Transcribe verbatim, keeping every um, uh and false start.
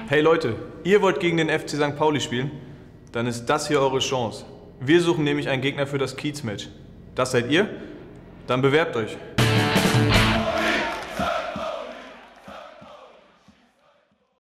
Hey Leute, ihr wollt gegen den F C Sankt Pauli spielen? Dann ist das hier eure Chance. Wir suchen nämlich einen Gegner für das Kiez-Match. Das seid ihr? Dann bewerbt euch.